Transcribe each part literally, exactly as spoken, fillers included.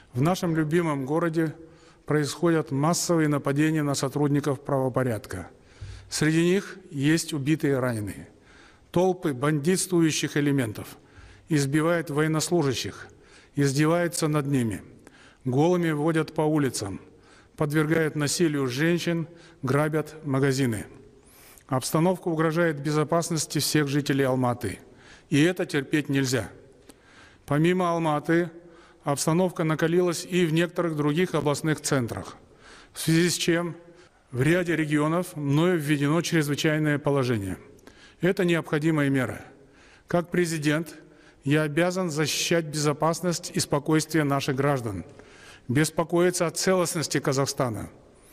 В нашем любимом городе происходят массовые нападения на сотрудников правопорядка. Среди них есть убитые и раненые. Толпы бандитствующих элементов избивают военнослужащих, издеваются над ними, голыми водят по улицам, подвергают насилию женщин, грабят магазины. Обстановка угрожает безопасности всех жителей Алматы, и это терпеть нельзя. Помимо Алматы, обстановка накалилась и в некоторых других областных центрах, в связи с чем в ряде регионов мною введено чрезвычайное положение. Это необходимая мера. Как президент я обязан защищать безопасность и спокойствие наших граждан, беспокоиться о целостности Казахстана.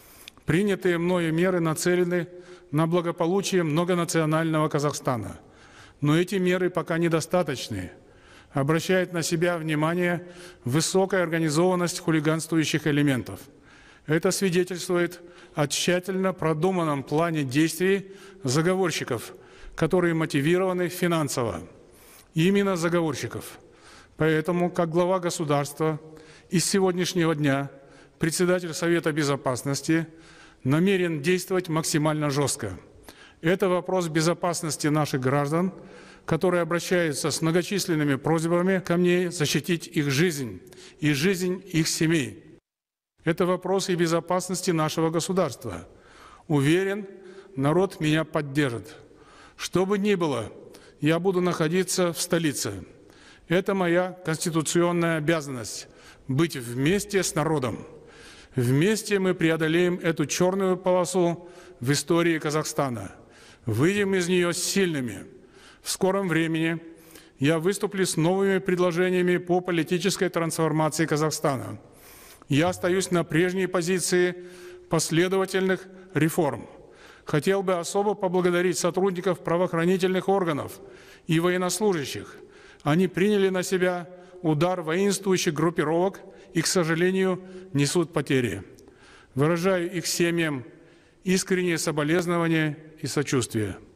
Принятые мною меры нацелены на благополучие многонационального Казахстана. Но эти меры пока недостаточны. Обращает на себя внимание высокая организованность хулиганствующих элементов. Это свидетельствует о тщательно продуманном плане действий заговорщиков, которые мотивированы финансово. Именно заговорщиков. Поэтому, как глава государства, и с сегодняшнего дня председатель Совета Безопасности намерен действовать максимально жестко. Это вопрос безопасности наших граждан, которые обращаются с многочисленными просьбами ко мне защитить их жизнь и жизнь их семей. Это вопрос и безопасности нашего государства. Уверен, народ меня поддержит. Что бы ни было, я буду находиться в столице. Это моя конституционная обязанность – быть вместе с народом. Вместе мы преодолеем эту черную полосу в истории Казахстана. Выйдем из нее сильными. В скором времени я выступлю с новыми предложениями по политической трансформации Казахстана. Я остаюсь на прежней позиции последовательных реформ. Хотел бы особо поблагодарить сотрудников правоохранительных органов и военнослужащих. Они приняли на себя удар воинствующих группировок и, к сожалению, несут потери. Выражаю их семьям искреннее соболезнования и сочувствие.